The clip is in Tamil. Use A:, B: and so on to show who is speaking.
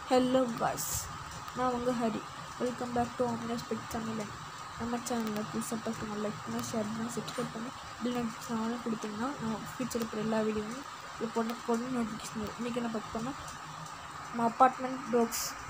A: ஹலோ காய்ஸ், நான் உங்கள் ஹரி. வெல்கம் பேக் டு ஆம்னியா ஸ்பெக்ட் தமிழன். நம்ம சேனலில் புதுசாக பார்க்குறவங்க லைக் பண்ணி ஷேர் பண்ணி சப்ஸ்கிரைப் பண்ணி பில் நோட்டிஃபிகேஷன் கொடுத்தீங்கன்னா நான் ஃபியூச்சர் இருக்கிற எல்லா வீடியோவும் இது போட நோட்டிஃபிகேஷன் வரும். இன்றைக்கி என்ன பார்க்க போனால் நம்ம அப்பார்ட்மெண்ட் டாக்ஸ்